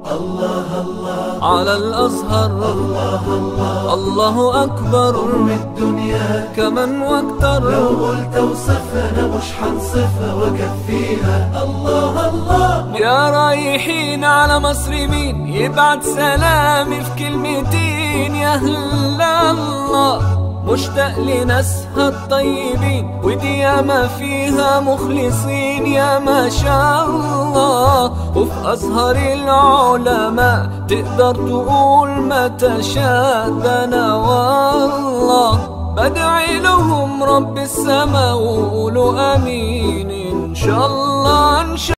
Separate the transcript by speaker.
Speaker 1: الله الله
Speaker 2: على الأزهر،
Speaker 1: الله الله
Speaker 2: الله أكبر
Speaker 1: قرب الدنيا
Speaker 2: كمن واكتر.
Speaker 1: لو قلت اوصفها أنا مش حنصفها وأكفيها. الله الله
Speaker 2: يا رايحين على مصر مين يبعت سلامي في كلمتين؟ يا أهل الله مشتاق لناسها الطيبين، ودي ياما فيها مخلصين يا ما شاء الله. وفي أزهر العلماء تقدر تقول ما تشاء. ده أنا والله بدعي لهم رب السما وقولوا آمين إن شاء الله.